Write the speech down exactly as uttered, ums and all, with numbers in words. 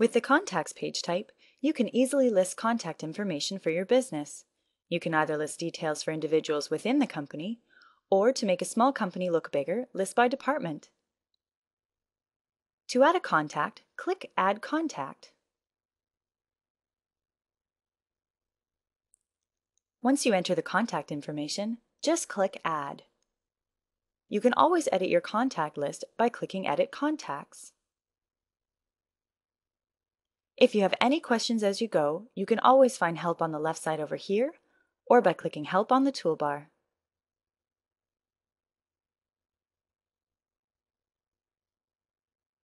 With the Contacts page type, you can easily list contact information for your business. You can either list details for individuals within the company, or to make a small company look bigger, list by department. To add a contact, click Add Contact. Once you enter the contact information, just click Add. You can always edit your contact list by clicking Edit Contacts. If you have any questions as you go, you can always find help on the left side over here, or by clicking Help on the toolbar.